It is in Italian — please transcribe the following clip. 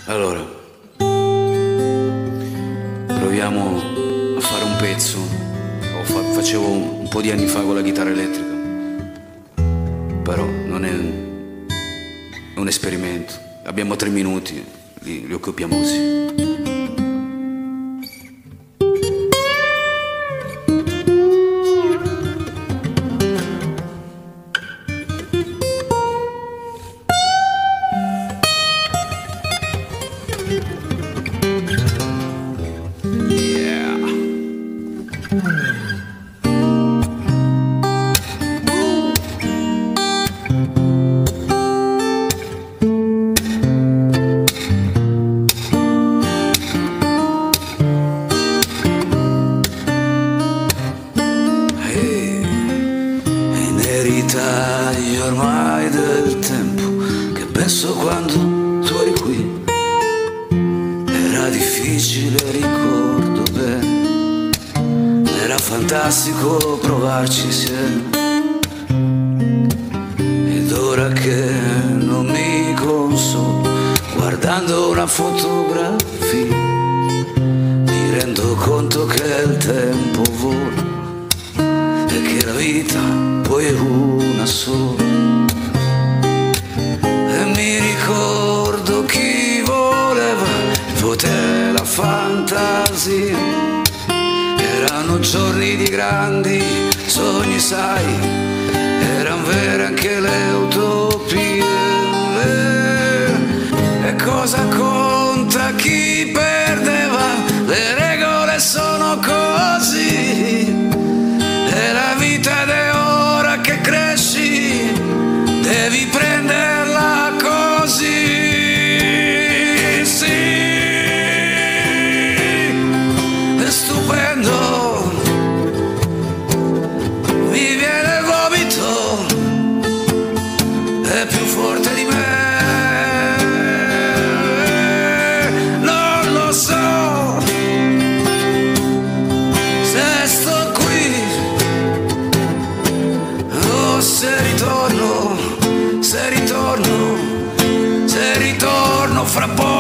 Allora, proviamo a fare un pezzo. Facevo un po' di anni fa con la chitarra elettrica, però non è un esperimento. Abbiamo 3 minuti, li occupiamo così. Ritagli ormai del tempo che penso quando tu eri qui. Era difficile, ricordo bene, era fantastico provarci insieme. Ed ora che non mi consolo guardando una fotografia, mi rendo conto che il tempo vola e che la vita poi è una sola. E mi ricordo chi voleva il potere, la fantasia. Erano giorni di grandi sogni, sai, eran vere anche le utopie. E cosa conta chi perdeva? Le regole sono così. E la vita è ora che cresci, devi prenderla così. Sì, è stupendo, mi viene il vomito, è più forte di me. Non lo so se sto qui, se ritorno fra poco.